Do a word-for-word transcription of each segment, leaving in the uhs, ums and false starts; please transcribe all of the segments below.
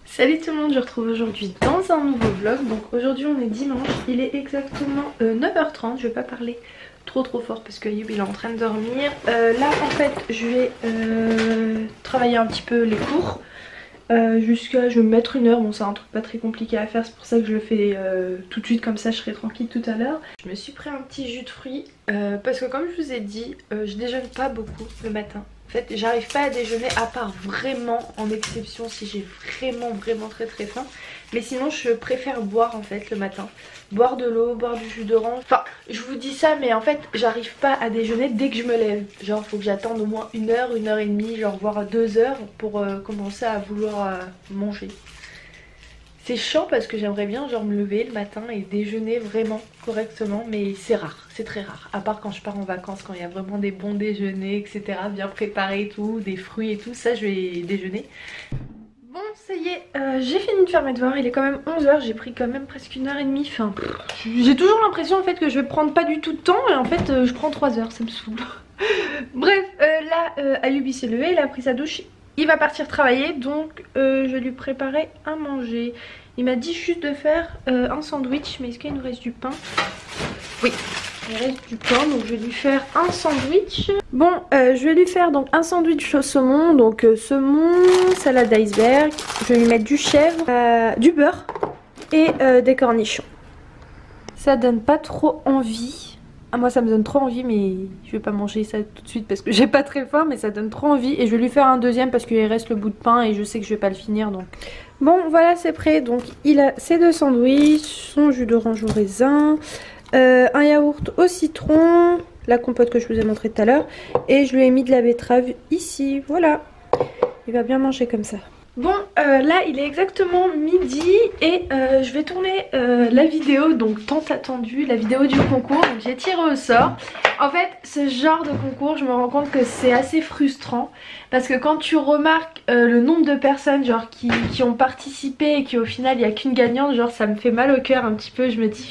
Salut tout le monde, je retrouve aujourd'hui dans un nouveau vlog. Donc aujourd'hui on est dimanche, il est exactement euh, neuf heures trente. Je vais pas parler trop trop fort parce que Ayoub il est en train de dormir. euh, Là en fait je vais euh, travailler un petit peu les cours euh, jusqu'à, je vais me mettre une heure. Bon c'est un truc pas très compliqué à faire, c'est pour ça que je le fais euh, tout de suite, comme ça je serai tranquille tout à l'heure. Je me suis pris un petit jus de fruits euh, parce que comme je vous ai dit, euh, je déjeune pas beaucoup le matin. En fait j'arrive pas à déjeuner à part vraiment en exception si j'ai vraiment vraiment très très faim. Mais sinon je préfère boire en fait le matin. Boire de l'eau, boire du jus d'orange. Enfin je vous dis ça mais en fait j'arrive pas à déjeuner dès que je me lève. Genre faut que j'attende au moins une heure, une heure et demie, genre voire deux heures pour euh, commencer à vouloir euh, manger. C'est chiant parce que j'aimerais bien genre me lever le matin et déjeuner vraiment correctement, mais c'est rare, c'est très rare. À part quand je pars en vacances, quand il y a vraiment des bons déjeuners, et cetera. Bien préparés et tout, des fruits et tout, ça je vais déjeuner. Bon ça y est, euh, j'ai fini de faire mes devoirs, il est quand même onze heures, j'ai pris quand même presque une heure et demie. Enfin, j'ai toujours l'impression en fait que je vais prendre pas du tout de temps et en fait euh, je prends trois heures, ça me saoule. Bref, euh, là euh, Ayoub il s'est levé, il a pris sa douche. Il va partir travailler, donc euh, je vais lui préparer à manger. Il m'a dit juste de faire euh, un sandwich, mais est-ce qu'il nous reste du pain? Oui, il reste du pain, donc je vais lui faire un sandwich. Bon, euh, je vais lui faire donc un sandwich au saumon, donc euh, saumon, salade d'iceberg. Je vais lui mettre du chèvre, euh, du beurre et euh, des cornichons. Ça donne pas trop envie. Ah, moi ça me donne trop envie, mais je vais pas manger ça tout de suite parce que j'ai pas très faim, mais ça donne trop envie. Et je vais lui faire un deuxième parce qu'il reste le bout de pain et je sais que je vais pas le finir, donc... Bon voilà c'est prêt, donc il a ses deux sandwichs, son jus d'orange au raisin, euh, un yaourt au citron, la compote que je vous ai montré tout à l'heure, et je lui ai mis de la betterave ici, voilà. Il va bien manger comme ça. Bon euh, là il est exactement midi et euh, je vais tourner euh, la vidéo donc tant attendue, la vidéo du concours. Donc j'ai tiré au sort. En fait ce genre de concours je me rends compte que c'est assez frustrant parce que quand tu remarques euh, le nombre de personnes genre qui, qui ont participé et qu'au final il n'y a qu'une gagnante, genre ça me fait mal au cœur un petit peu. Je me dis...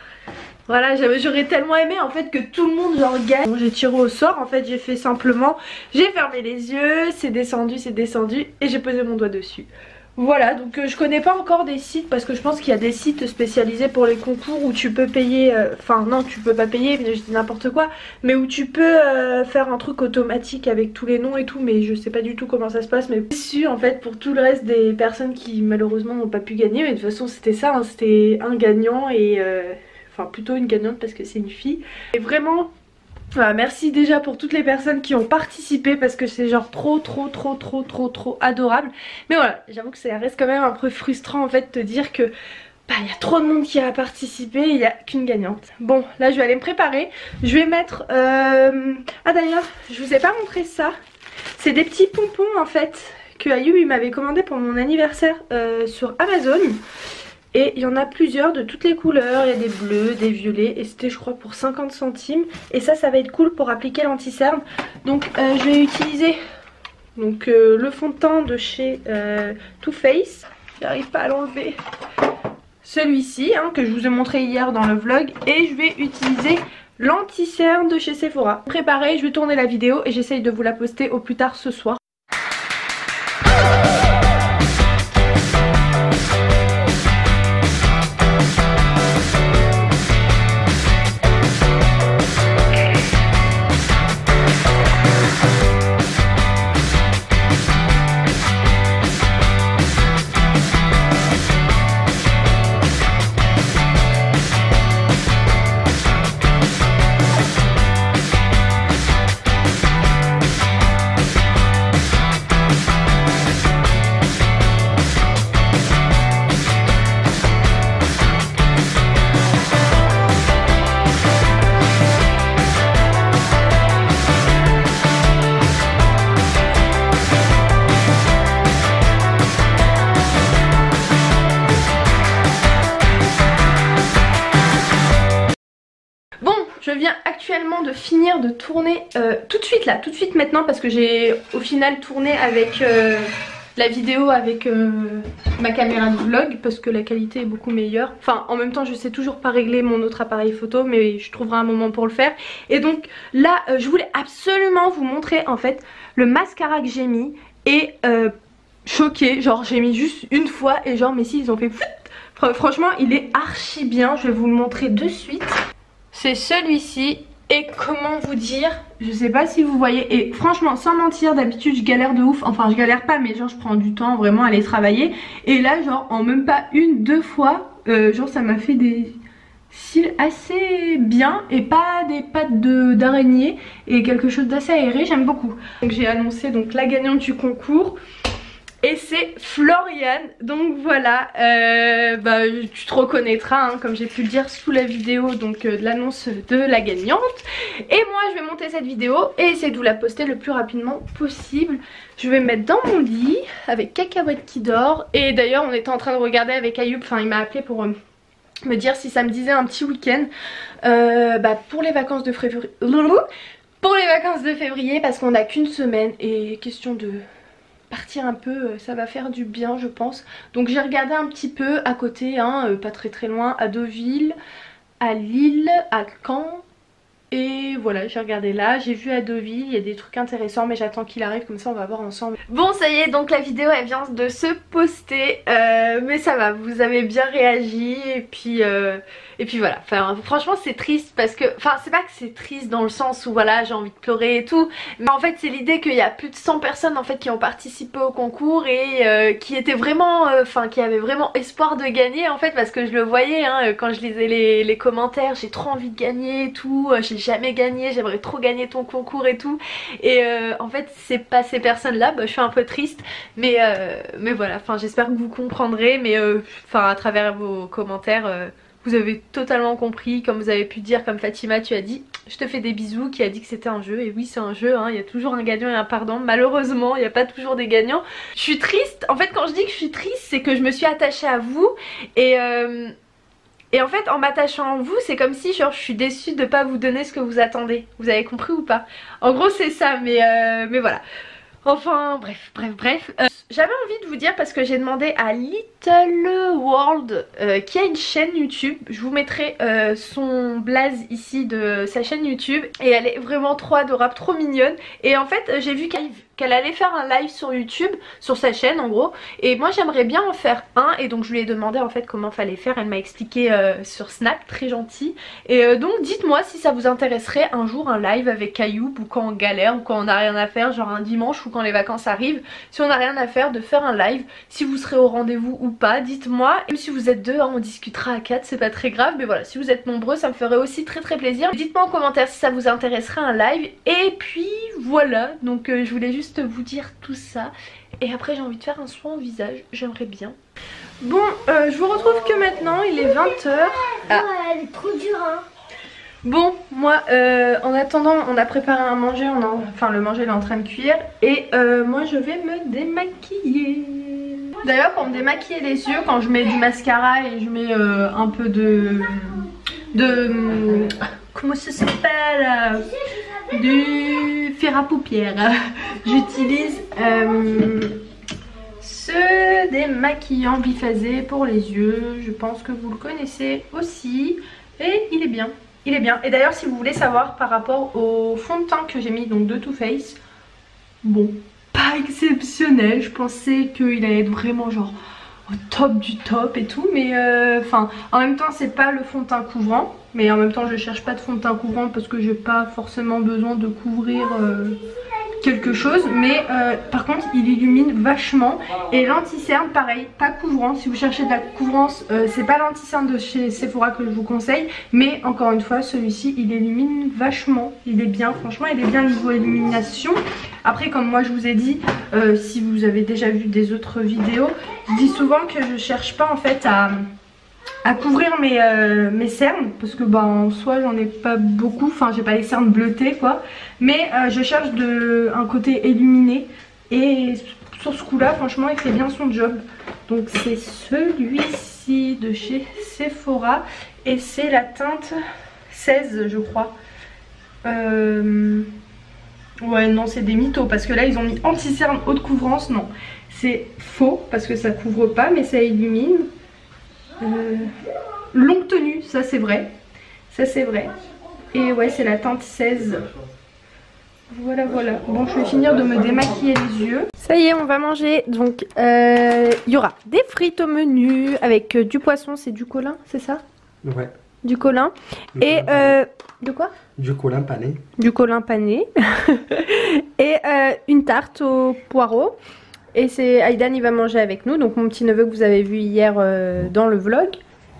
Voilà, j'aurais tellement aimé en fait que tout le monde genre gagne. Bon, j'ai tiré au sort, en fait j'ai fait simplement, j'ai fermé les yeux, c'est descendu, c'est descendu et j'ai posé mon doigt dessus. Voilà, donc euh, je connais pas encore des sites parce que je pense qu'il y a des sites spécialisés pour les concours où tu peux payer, enfin euh, non tu peux pas payer, mais je dis n'importe quoi, mais où tu peux euh, faire un truc automatique avec tous les noms et tout, mais je sais pas du tout comment ça se passe. Mais je suis en fait pour tout le reste des personnes qui malheureusement n'ont pas pu gagner, mais de toute façon c'était ça, hein, c'était un gagnant et... Euh... Enfin plutôt une gagnante parce que c'est une fille. Et vraiment voilà, merci déjà pour toutes les personnes qui ont participé parce que c'est genre trop trop trop trop trop trop adorable. Mais voilà, j'avoue que ça reste quand même un peu frustrant en fait de te dire que bah il y a trop de monde qui a participé et il n'y a qu'une gagnante. Bon là je vais aller me préparer. Je vais mettre... Euh... Ah d'ailleurs je vous ai pas montré ça. C'est des petits pompons en fait que Ayoub il m'avait commandé pour mon anniversaire euh, sur Amazon. Et il y en a plusieurs de toutes les couleurs, il y a des bleus, des violets et c'était je crois pour cinquante centimes. Et ça, ça va être cool pour appliquer l'anti-cerne. Donc euh, je vais utiliser donc, euh, le fond de teint de chez euh, Too Faced. J'arrive pas à l'enlever. Celui-ci hein, que je vous ai montré hier dans le vlog. Et je vais utiliser l'anti-cerne de chez Sephora. Préparé, je vais tourner la vidéo et j'essaye de vous la poster au plus tard ce soir. Je viens actuellement de finir de tourner euh, tout de suite là, tout de suite maintenant parce que j'ai au final tourné avec euh, la vidéo avec euh, ma caméra de vlog parce que la qualité est beaucoup meilleure. Enfin en même temps je sais toujours pas régler mon autre appareil photo mais je trouverai un moment pour le faire. Et donc là euh, je voulais absolument vous montrer en fait le mascara que j'ai mis et euh, choquée, genre j'ai mis juste une fois et genre mes cils ils ont fait pfff. Franchement il est archi bien, je vais vous le montrer de suite. C'est celui-ci. Et comment vous dire, je sais pas si vous voyez, et franchement sans mentir d'habitude je galère de ouf, enfin je galère pas mais genre je prends du temps vraiment à aller travailler. Et là genre en même pas une, deux fois, euh, genre ça m'a fait des cils assez bien et pas des pattes d'araignée et quelque chose d'assez aéré, j'aime beaucoup. Donc j'ai annoncé donc la gagnante du concours. Et c'est Floriane, donc voilà, euh, bah, tu te reconnaîtras hein, comme j'ai pu le dire sous la vidéo donc euh, de l'annonce de la gagnante. Et moi je vais monter cette vidéo et essayer de vous la poster le plus rapidement possible. Je vais me mettre dans mon lit avec Cacahuète qui dort. Et d'ailleurs on était en train de regarder avec Ayoub, enfin il m'a appelé pour euh, me dire si ça me disait un petit week-end euh, bah, pour les vacances de février. Pour les vacances de février parce qu'on n'a qu'une semaine et question de... partir un peu, ça va faire du bien je pense. Donc j'ai regardé un petit peu à côté, hein, pas très très loin, à Deauville, à Lille, à Caen. Et voilà, j'ai regardé là, j'ai vu à Deauville, il y a des trucs intéressants mais j'attends qu'il arrive comme ça on va voir ensemble. Bon ça y est, donc la vidéo elle vient de se poster, euh, mais ça va, vous avez bien réagi et puis, euh, et puis voilà. Enfin franchement c'est triste parce que, enfin c'est pas que c'est triste dans le sens où voilà j'ai envie de pleurer et tout, mais en fait c'est l'idée qu'il y a plus de cent personnes en fait qui ont participé au concours et euh, qui étaient vraiment, enfin euh, qui avaient vraiment espoir de gagner en fait, parce que je le voyais hein, quand je lisais les, les commentaires, j'ai trop envie de gagner et tout, j'ai jamais gagné, j'aimerais trop gagner ton concours et tout. Et euh, en fait c'est pas ces personnes là, bah, je suis un peu triste mais, euh, mais voilà, enfin j'espère que vous comprendrez, mais enfin euh, à travers vos commentaires euh, vous avez totalement compris, comme vous avez pu dire, comme Fatima tu as dit je te fais des bisous, qui a dit que c'était un jeu. Et oui c'est un jeu, hein. Il y a toujours un gagnant et un perdant, malheureusement il n'y a pas toujours des gagnants. Je suis triste, en fait quand je dis que je suis triste c'est que je me suis attachée à vous et... Euh, Et en fait en m'attachant à vous c'est comme si genre je suis déçue de pas vous donner ce que vous attendez. Vous avez compris ou pas? En gros c'est ça, mais, euh, mais voilà. Enfin bref bref bref euh, j'avais envie de vous dire parce que j'ai demandé à Little World euh, qui a une chaîne YouTube. Je vous mettrai euh, son blaze ici de sa chaîne YouTube. Et elle est vraiment trop adorable, trop mignonne. Et en fait j'ai vu qu'elle qu'elle allait faire un live sur YouTube, sur sa chaîne en gros. Et moi j'aimerais bien en faire un. Et donc je lui ai demandé en fait comment fallait faire. Elle m'a expliqué euh, sur Snap, très gentil. Et euh, donc dites-moi si ça vous intéresserait un jour un live avec Ayoub, ou quand on galère, ou quand on n'a rien à faire, genre un dimanche, ou quand les vacances arrivent. Si on n'a rien à faire, de faire un live. Si vous serez au rendez-vous ou pas, dites-moi. Même si vous êtes deux, hein, on discutera à quatre, c'est pas très grave. Mais voilà, si vous êtes nombreux, ça me ferait aussi très très plaisir. Dites-moi en commentaire si ça vous intéresserait un live. Et puis voilà, donc euh, je voulais juste vous dire tout ça. Et après j'ai envie de faire un soin au visage, j'aimerais bien. Bon euh, je vous retrouve que maintenant, il est vingt heures. Ah. Elle est trop dure hein. Bon moi euh, en attendant on a préparé à manger, on a, enfin le manger il est en train de cuire. Et euh, moi je vais me démaquiller. D'ailleurs pour me démaquiller les yeux, quand je mets du mascara et je mets euh, un peu de... de... comment ça s'appelle, du fard à paupières, j'utilise euh, ce démaquillant biphasé pour les yeux. Je pense que vous le connaissez aussi et il est bien, il est bien. Et d'ailleurs si vous voulez savoir par rapport au fond de teint que j'ai mis, donc de Too Faced, bon pas exceptionnel, je pensais qu'il allait être vraiment genre au top du top et tout, mais enfin euh, en même temps c'est pas le fond de teint couvrant, mais en même temps je cherche pas de fond de teint couvrant parce que j'ai pas forcément besoin de couvrir euh, quelque chose, mais euh, par contre il illumine vachement. Et l'anti-cerne pareil, pas couvrant, si vous cherchez de la couvrance euh, c'est pas l'anti-cerne de chez Sephora que je vous conseille, mais encore une fois celui-ci il illumine vachement, il est bien, franchement il est bien niveau illumination. Après comme moi je vous ai dit, euh, si vous avez déjà vu des autres vidéos, je dis souvent que je cherche pas en fait à, à couvrir mes, euh, mes cernes, parce que bah en soi j'en ai pas beaucoup, enfin j'ai pas les cernes bleutées quoi, mais euh, je cherche de, un côté illuminé, et sur ce coup là franchement il fait bien son job. Donc c'est celui-ci de chez Sephora et c'est la teinte seize je crois. euh... Ouais non c'est des mythos parce que là ils ont mis anti-cerne haute couvrance, non c'est faux parce que ça couvre pas mais ça illumine. euh, Longue tenue, ça c'est vrai, ça c'est vrai. Et ouais c'est la teinte seize. Voilà voilà, bon je vais finir de me démaquiller les yeux. Ça y est, on va manger. Donc, euh, il y aura des frites au menu avec euh, du poisson, c'est du colin, c'est ça? Ouais. Du colin. Du Et colin euh, de quoi? Du colin pané. Du colin pané. Et euh, une tarte au poireau. Et c'est Aïdan, il va manger avec nous. Donc mon petit neveu que vous avez vu hier euh, dans le vlog.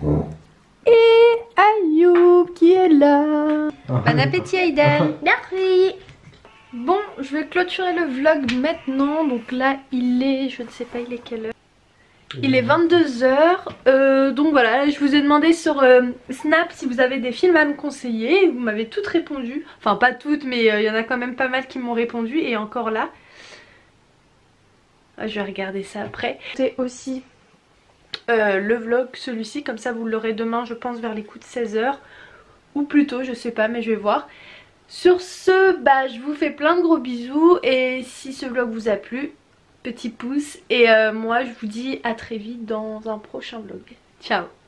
Et Ayoub qui est là. Bon appétit Aïdan. Merci. Bon, je vais clôturer le vlog maintenant. Donc là, il est, je ne sais pas, il est quelle heure? Il est vingt-deux heures. Euh, donc voilà, je vous ai demandé sur euh, Snap si vous avez des films à me conseiller. Vous m'avez toutes répondu. Enfin, pas toutes, mais il euh, y en a quand même pas mal qui m'ont répondu. Et encore là. Ah, je vais regarder ça après. C'est aussi euh, le vlog, celui-ci. Comme ça, vous l'aurez demain, je pense, vers les coups de seize heures. Ou plus tôt, je sais pas, mais je vais voir. Sur ce, bah, je vous fais plein de gros bisous. Et si ce vlog vous a plu, petit pouce. Et euh, moi, je vous dis à très vite dans un prochain vlog. Ciao!